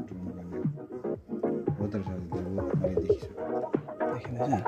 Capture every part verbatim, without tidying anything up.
कन्ट्रोलमा गर्ने हो तर मैले देखिसकेँ देखिँदैछ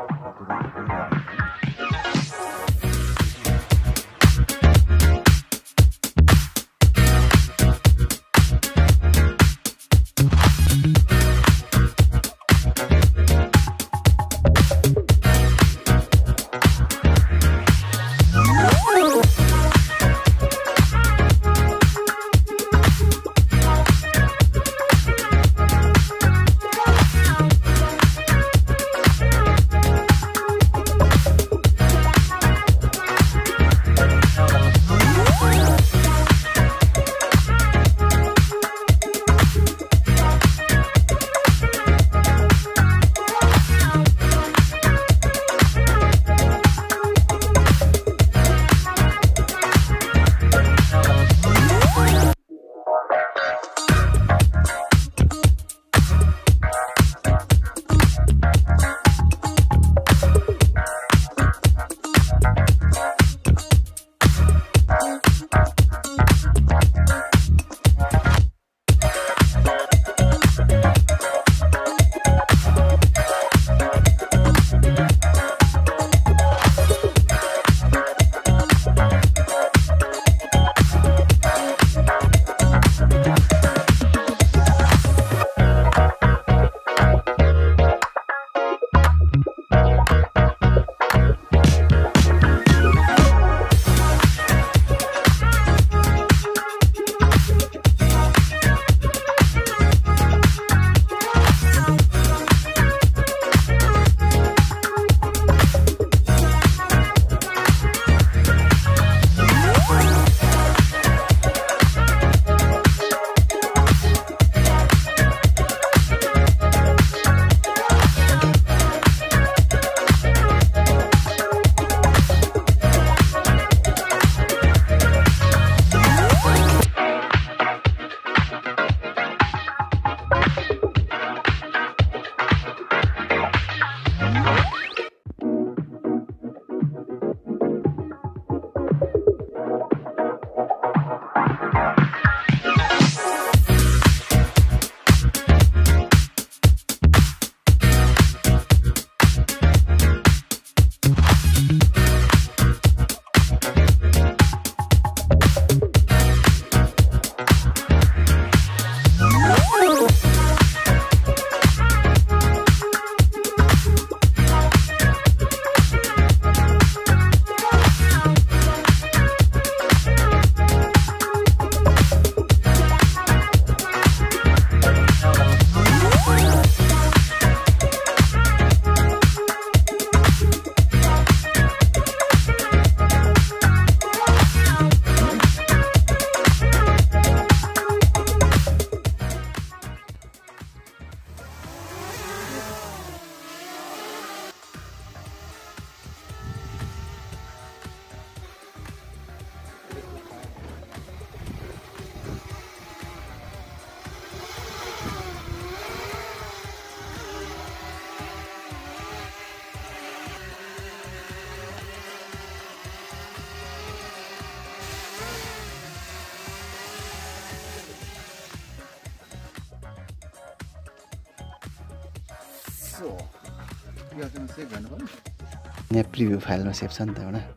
यहाँ प्रिभ्यू फाइलमा सेभ छ नि त एउटा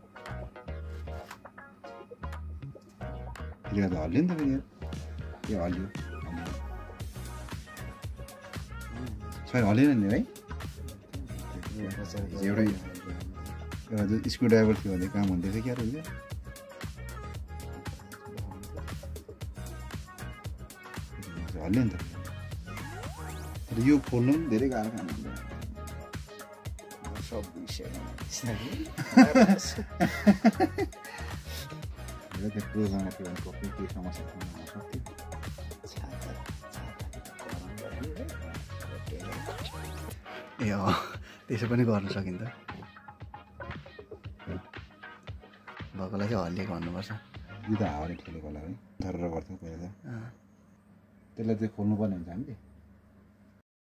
यो त हल्यो नि त फेरि यो हल्यो सही हलेन नि है एउटै एउटा स्क्रु ड्राइभर थियो भने काम हुन्थ्यो क्या र हल्यो नि त यो खोल्नु पनि धेरै गाह्रो काम हुन्छ सब विषय त्यो प्रोग्राम थियो भने कति के समस्या हुन सक्थ्यो ए अँ त्यसो पनि गर्न सकिन्छ भएकोलाई चाहिँ हल्लिएको भन्नुपर्छ यो त हावाले ठेलेको होला है धरेर गर्थ्यो पहिला त त्यसलाई चाहिँ खोल्नु पर्ने हुन्छ हामीले